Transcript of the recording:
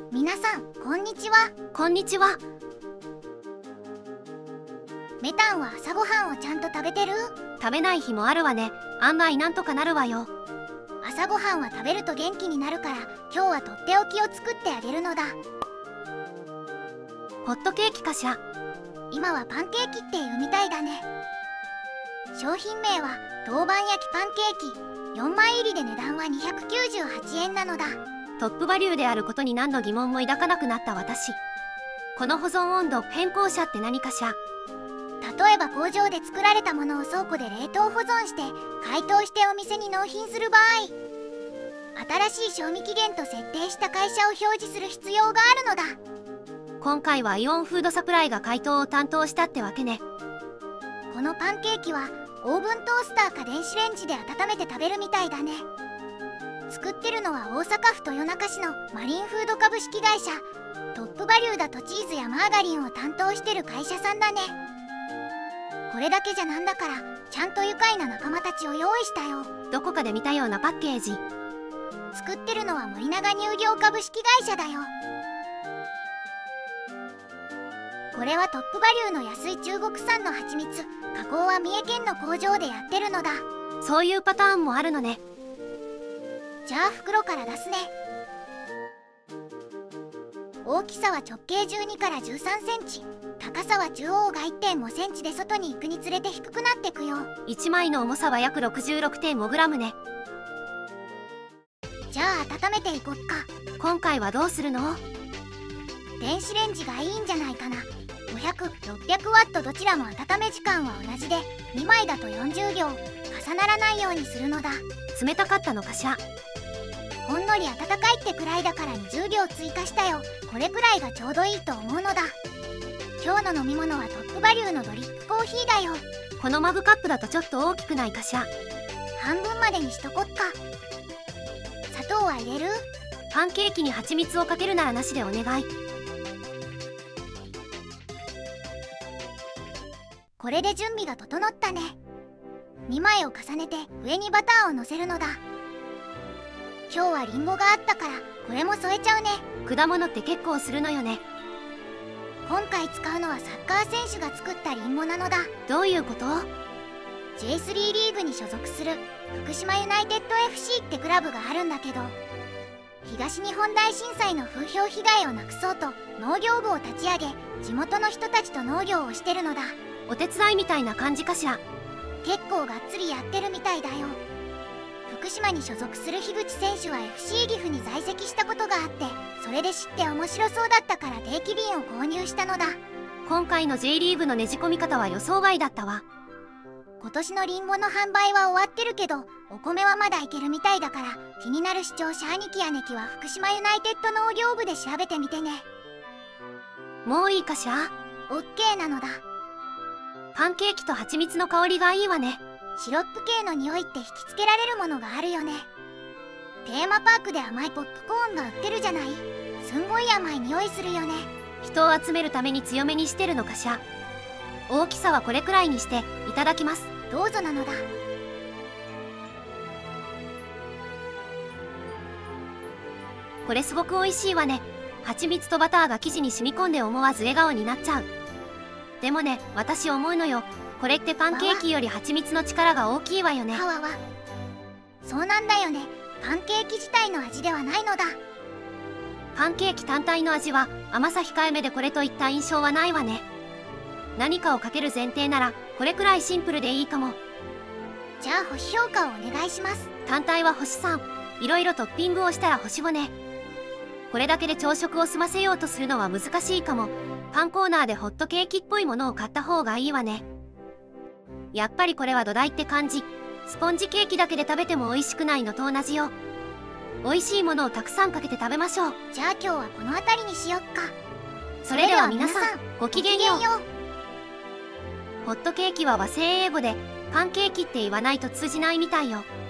皆さんこんにちは。 こんにちは。 メタンは朝ごはんをちゃんと食べてる？ 食べない日もあるわね。案外なんとかなるわよ。 朝ごはんは食べると元気になるから、今日はとっておきを作ってあげるのだ。 ホットケーキかしら。 今はパンケーキっていうみたいだね。商品名は陶板焼きパンケーキ。4枚入りで値段は298円なのだ。 トップバリューであることに何の疑問も抱かなくなった私。この保存温度変更者って何かしら。 例えば工場で作られたものを倉庫で冷凍保存して解凍してお店に納品する場合、新しい賞味期限と設定した会社を表示する必要があるのだ。 今回はイオンフードサプライが解凍を担当したってわけね。 このパンケーキはオーブントースターか電子レンジで温めて食べるみたいだね。作ってるのは大阪府豊中市のマリンフード株式会社。トップバリューだとチーズやマーガリンを担当してる会社さんだね。これだけじゃなんだから、ちゃんと愉快な仲間たちを用意したよ。 どこかで見たようなパッケージ。 作ってるのは森永乳業株式会社だよ。これはトップバリューの安い中国産の蜂蜜。加工は三重県の工場でやってるのだ。 そういうパターンもあるのね。 じゃあ袋から出すね。大きさは直径12から13センチ。高さは中央が 1.5 センチで外に行くにつれて低くなってくよ。 1枚の重さは約 66.5 グラムね。 じゃあ温めていこっか。 今回はどうするの？ 電子レンジがいいんじゃないかな。500、600ワットどちらも温め時間は同じで、2枚だと40秒。重ならないようにするのだ。 冷たかったのかしら。 ほんのり温かいってくらいだから20秒追加したよ。これくらいがちょうどいいと思うのだ。今日の飲み物はトップバリューのドリップコーヒーだよ。 このマグカップだとちょっと大きくないかしら。 半分までにしとこっか。砂糖は入れる？ パンケーキに蜂蜜をかけるならなしでお願い。 これで準備が整ったね。2枚を重ねて上にバターをのせるのだ。今日はリンゴがあったからこれも添えちゃうね。 果物って結構するのよね。 今回使うのはサッカー選手が作ったリンゴなのだ。 どういうこと？ J3 リーグに所属する福島ユナイテッド FC ってクラブがあるんだけど、東日本大震災の風評被害をなくそうと農業部を立ち上げ、地元の人たちと農業をしてるのだ。 お手伝いみたいな感じかしら。 結構がっつりやってるみたいだよ。福島に所属する樋口選手は FC 岐阜に在籍したことがあって、それで知って面白そうだったから定期便を購入したのだ。 今回の J リーグのねじ込み方は予想外だったわ。 今年のリンゴの販売は終わってるけど、お米はまだいけるみたいだから、気になる視聴者兄貴や姉貴は福島ユナイテッド農業部で調べてみてね。 もういいかしら。 オッケーなのだ。 パンケーキと蜂蜜の香りがいいわね。 シロップ系の匂いって引きつけられるものがあるよね。テーマパークで甘いポップコーンが売ってるじゃない。すんごい甘い匂いするよね。 人を集めるために強めにしてるのかしら。大きさはこれくらいにしていただきます。 どうぞなのだ。 これすごく美味しいわね。蜂蜜とバターが生地に染み込んで思わず笑顔になっちゃう。でもね、私思うのよ。これってパンケーキより蜂蜜の力が大きいわよね。 はわわ。そうなんだよね。パンケーキ自体の味ではないのだ。 パンケーキ単体の味は甘さ控えめで、これといった印象はないわね。何かをかける前提ならこれくらいシンプルでいいかも。 じゃあ星評価をお願いします。 単体は星3。いろいろトッピングをしたら星5ね。これだけで朝食を済ませようとするのは難しいかも。パンコーナーでホットケーキっぽいものを買った方がいいわね。やっぱりこれは土台って感じ。スポンジケーキだけで食べても美味しくないのと同じよ。美味しいものをたくさんかけて食べましょう。 じゃあ今日はこの辺りにしよっか。 それでは皆さんごきげんよう。ホットケーキは和製英語でパンケーキって言わないと通じないみたいよ。